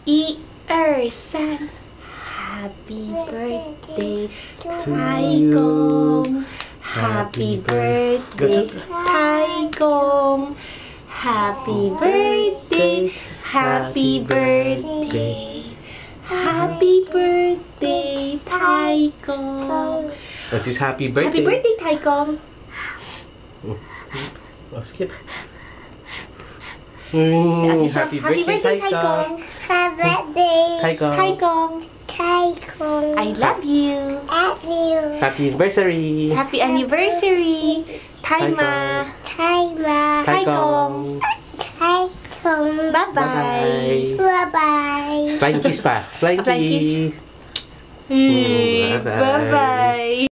一二三 ，Happy birthday 太公 ，Happy birthday 太公 ，Happy birthday，Happy birthday。Happy birthday 太公 What is happy birthday? Happy birthday 太公 skip. Happy birthday 太公 Happy birthday 太公太公太公 I love you Love you Happy anniversary Happy anniversary 太妈太妈太公太公 Bye bye Bye bye Flying kiss pa. Flying kiss. Bye bye